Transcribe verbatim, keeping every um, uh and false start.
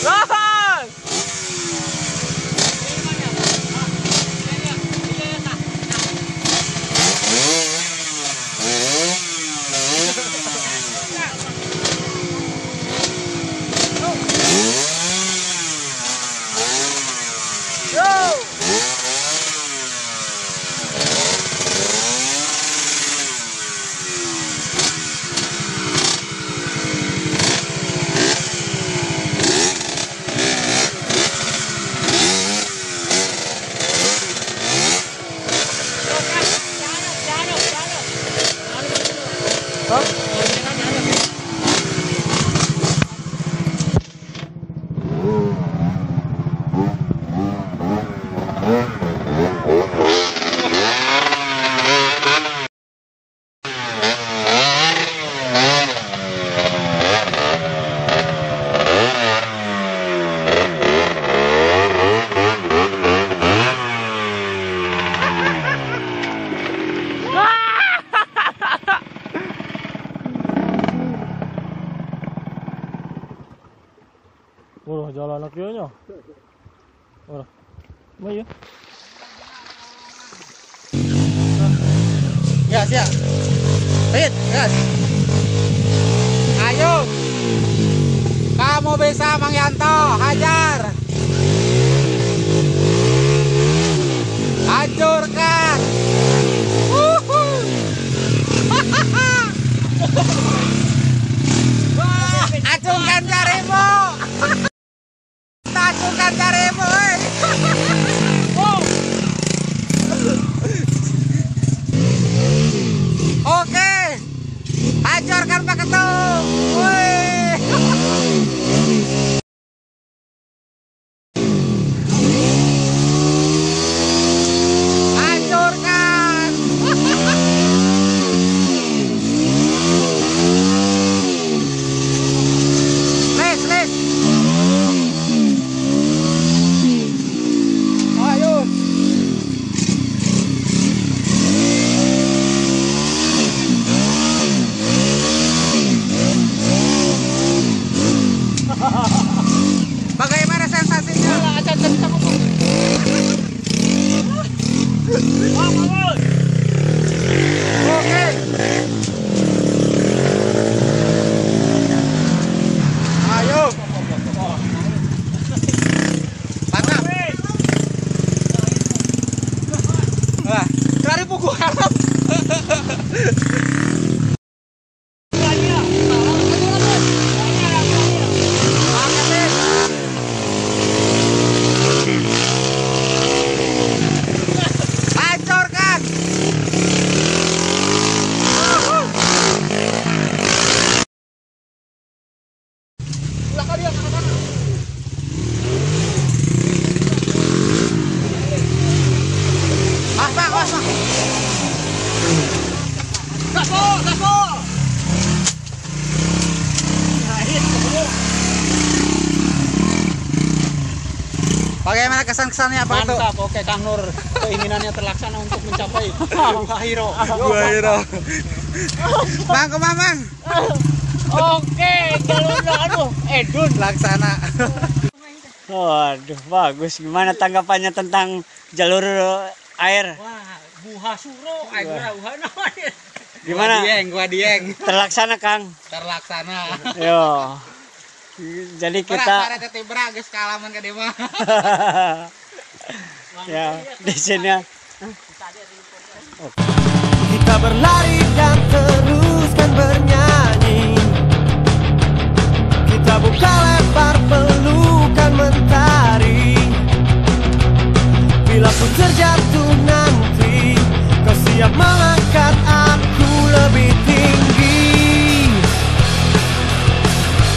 Wah, jalan anak nya. Wah. Baik ya. Ya, siap. Hit, gas. Ayo. Kamu bisa, Mang Yanto. Hajar. Hancurkan. Acungkan jarimu. Acungkan jarimu. Oke. Hancurkan Pak Ketum. Wih. Hancurkan. Les, les. Ayo. Bagaimana sensasinya? Aja kita ngomong. Oke. Ayo. Mantap. Wah, dari pukul harap. Hancurkan. Mas, Pak, mas, Pak. Gaspol, gaspol. Bagaimana kesan-kesannya Pak Ketum? Mantap, oke Kang Nur. Keinginannya terlaksana untuk mencapai Buah Hiro. Buah Hiro. Bang, Kemamang. Oke, jalurnya aduh, Edun Laksana. Waduh, bagus. Gimana tanggapannya tentang jalur air? Wah, Buah Suro, air buah namanya. Gimana? Gua dieng, gua dieng. Terlaksana, Kang? Terlaksana. Yo. Jadi kita Para tete brages kalaman ke mah. ya, di sini. Kita berlari dan teruskan bernyanyi. Kita buka lebar pelukan mentari. Bila pun terjatuh nanti, kau siap mengangkat aku lebih tinggi.